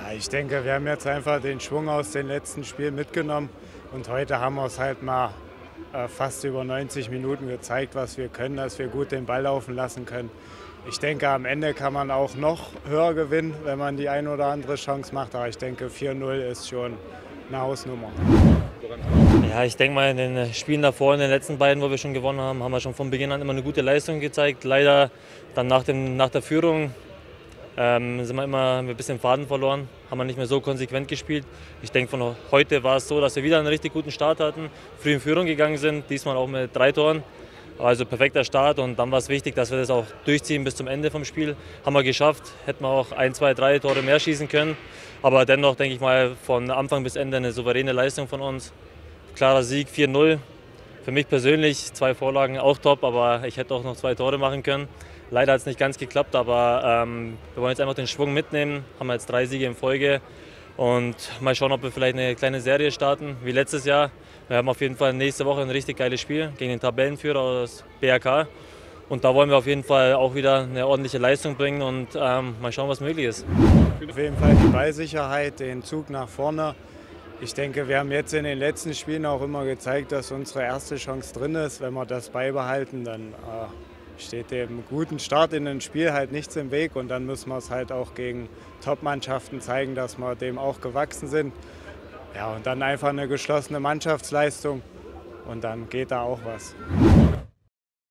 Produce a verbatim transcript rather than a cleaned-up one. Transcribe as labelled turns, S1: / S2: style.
S1: Ja, ich denke, wir haben jetzt einfach den Schwung aus den letzten Spielen mitgenommen und heute haben wir es halt mal äh, fast über neunzig Minuten gezeigt, was wir können, dass wir gut den Ball laufen lassen können. Ich denke, am Ende kann man auch noch höher gewinnen, wenn man die ein oder andere Chance macht, aber ich denke, vier null ist schon eine Hausnummer.
S2: Ja, ich denke mal, in den Spielen davor, in den letzten beiden, wo wir schon gewonnen haben, haben wir schon von Beginn an immer eine gute Leistung gezeigt. Leider dann nach, dem, nach der Führung ähm, sind wir immer ein bisschen Faden verloren, haben wir nicht mehr so konsequent gespielt. Ich denke, von heute war es so, dass wir wieder einen richtig guten Start hatten, früh in Führung gegangen sind, diesmal auch mit drei Toren. Also perfekter Start und dann war es wichtig, dass wir das auch durchziehen bis zum Ende vom Spiel. Haben wir geschafft, hätten wir auch ein, zwei, drei Tore mehr schießen können. Aber dennoch denke ich mal von Anfang bis Ende eine souveräne Leistung von uns. Klarer Sieg, vier null. Für mich persönlich zwei Vorlagen auch top, aber ich hätte auch noch zwei Tore machen können. Leider hat es nicht ganz geklappt, aber ähm, wir wollen jetzt einfach den Schwung mitnehmen. Haben jetzt drei Siege in Folge und mal schauen, ob wir vielleicht eine kleine Serie starten, wie letztes Jahr. Wir haben auf jeden Fall nächste Woche ein richtig geiles Spiel gegen den Tabellenführer aus B R K. Und da wollen wir auf jeden Fall auch wieder eine ordentliche Leistung bringen und ähm, mal schauen, was möglich ist.
S1: Auf jeden Fall die Ballsicherheit, den Zug nach vorne. Ich denke, wir haben jetzt in den letzten Spielen auch immer gezeigt, dass unsere erste Chance drin ist. Wenn wir das beibehalten, dann äh, steht dem guten Start in ein Spiel halt nichts im Weg. Und dann müssen wir es halt auch gegen Top-Mannschaften zeigen, dass wir dem auch gewachsen sind. Ja, und dann einfach eine geschlossene Mannschaftsleistung und dann geht da auch was.